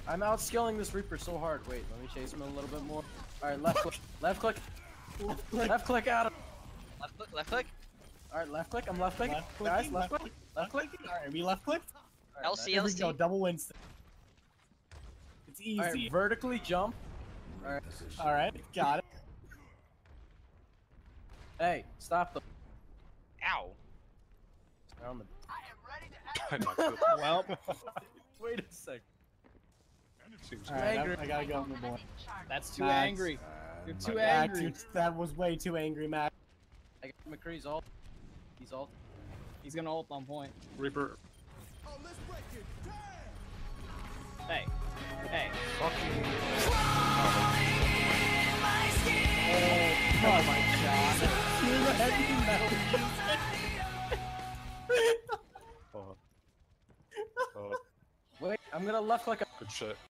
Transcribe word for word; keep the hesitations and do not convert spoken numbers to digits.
I'm out skilling this Reaper so hard. Wait, let me chase him a little bit more. Alright, left click. Left click. Left click. Left click at him. Left click, left click. Alright, left click. I'm left clicking. Left Guys, clicking, left left click. Left click. Alright, we left clicked. Alright, L C, Here L we C. go, double Winston. It's easy. Alright, vertically jump. Alright. Alright, got it. Hey, stop them. Ow. They're on the... I'm not good. Well, Wait a sec. Seems alright, angry. I, I gotta go, my boy. That's too Max. angry. You're too Max, angry. you- that was way too angry, Max. I got McCree's ult. He's ult. He's gonna ult on point. Reaper. Hey. Hey. Fucking. Oh my god. You're the heavy metal. Oh. Oh. Wait, I'm gonna left click. Good shit.